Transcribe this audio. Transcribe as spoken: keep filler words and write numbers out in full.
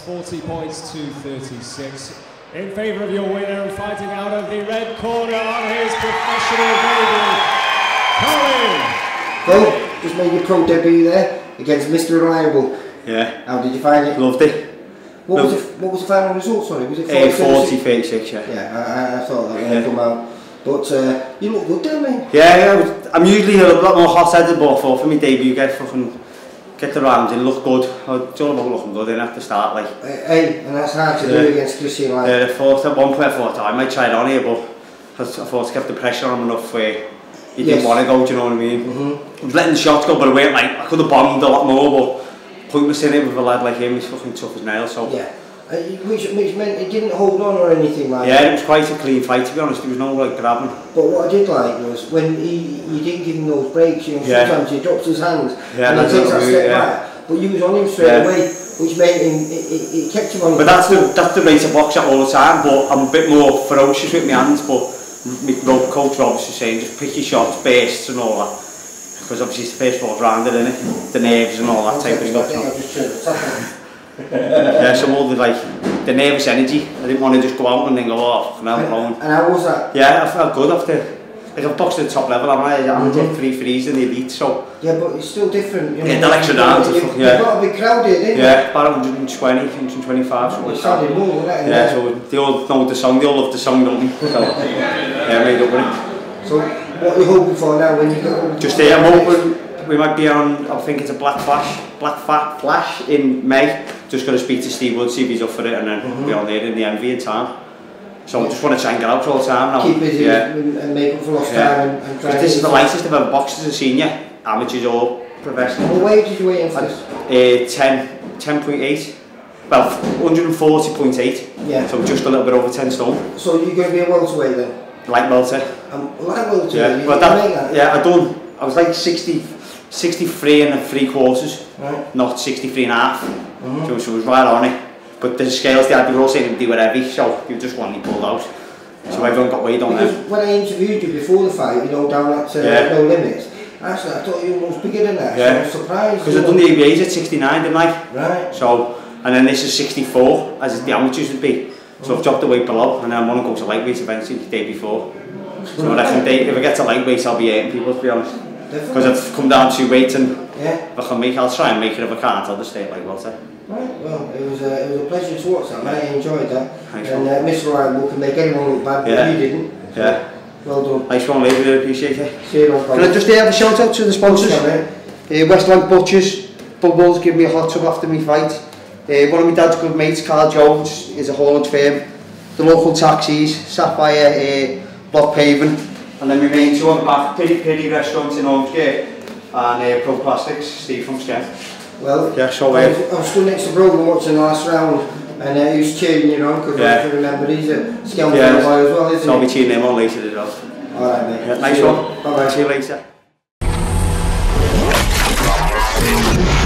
forty points to thirty-six. In favour of your winner and fighting out of the red corner on his professional debut, Colin. Well, just made your pro debut there against Mister Reliable. Yeah. How did you find it? Loved it. What Loved was the, what was the final result? Sorry, was it forty thirty-six? Yeah. Yeah, I, I thought that would yeah. come out. But uh, you look good, don't you? Yeah, yeah. I was, I'm usually a lot more hot-headed, but I thought for my debut, get fucking get the round and look good. It's all about looking good in at the start, like. Hey, and that's hard to yeah. do against Christian. Like. Yeah, I thought at one point I thought I might try it on here, but I thought I kept the pressure on him enough where he didn't yes. want to go. Do you know what I mean? Mm-hmm. I was letting the shots go, but I went like I could have bombed a lot more, but pointless in it with a lad like him. He's fucking tough as nails. So. Yeah. Uh, which, which meant it didn't hold on or anything like yeah, that. Yeah, it was quite a clean fight to be honest, there was no like grabbing. But what I did like was when he, you didn't give him those breaks, you know, yeah. sometimes he drops his hands yeah, and he takes that step yeah. back, but you was on him straight yeah. away, which meant him, it, it, it kept him on But that's the, that's the rate of box at all the time, but I'm a bit more ferocious with my hands, but my coach Roberts was saying just pick your shots, bursts and all that, because obviously it's the first fourth rounded, isn't it? The nerves and all that type of stuff. Yeah, so all the like the nervous energy. I didn't want to just go out and then go off. No, and, and how was that? Yeah, I felt good after. Like I've boxed at the top level, haven't I? I'm mm-hmm. three threes in the elite, so. Yeah, but it's still different. You know, yeah, the extra round. You, yeah. You've got a big crowd here, didn't you? Yeah, about one hundred twenty, one hundred twenty-five. Well, it sounded more, wasn't it? Yeah, so they all know the song. They all love the song, don't they? So, yeah, made up with it. So, what are you hoping for now when you go? Just here, I'm hoping. We might be on, I think it's a Black Flash, Black Fat Flash in May. Just going to speak to Steve Wood, see if he's up for it, and then mm-hmm. be on there in the Envy in time. So I just want to try and get out all the time now. Keep busy yeah. and make up for lost yeah. time. And, and try this is the lightest I've ever boxed as a senior, amateurs or professional. What weight did you weigh in for this? Uh, ten point eight. Well, one forty point eight. Yeah. So just a little bit over ten stone. So you're going to be a welterweight then? Light welter. Um, light welter? Yeah. Well, that, that? Yeah, I done. I was like sixty. sixty-three and three quarters, right. Not sixty-three and a half. Mm-hmm. So, so it was right on it. But the scales they had, they were all saying they were heavy, so you just wanted pulled out. So everyone got weighed on them. When I interviewed you before the fight, you know, down at uh, yeah. No Limits, actually I thought you were almost bigger than that. Yeah. So I was surprised. Because I'd done the A B As at sixty-nine, didn't I? Right. So, and then this is sixty-four, as the amateurs would be. So I've dropped the weight below, and then I want to go to lightweight eventually the day before. So I reckon they, if I get to lightweight, I'll be hurting people, to be honest. Because I've come down two weight and yeah. if I can make, I'll try and make it. If I can't, I'll just stay at like welter. Right, well, it was a, it was a pleasure to watch that, man. I enjoyed that. Thanks, and uh, Mister Reliable can make anyone look bad, but yeah. you didn't. So yeah. Well done. Nice one, mate. Really appreciate it. See you on Can I just uh, have a shout out to the sponsors? Yeah, uh, Westland Butchers, Bubbles give me a hot tub after my fight. Uh, one of my dad's good mates, Carl Jones, is a haulage firm. The local taxis, Sapphire, uh, Block Paving. And then my main two on the back, Pity Pity Restaurant in Ormsgate and uh, Pro Plastics, Steve from Skent. Well, yeah, so, uh, I, was, I was stood next to Brogan watching the last round and uh, he was cheering you on because yeah. I can remember he's a Skent yeah, boy as well, isn't so he? I'll be cheering him on later as well. Alright mate. Yeah, nice one. Bye bye. See you later.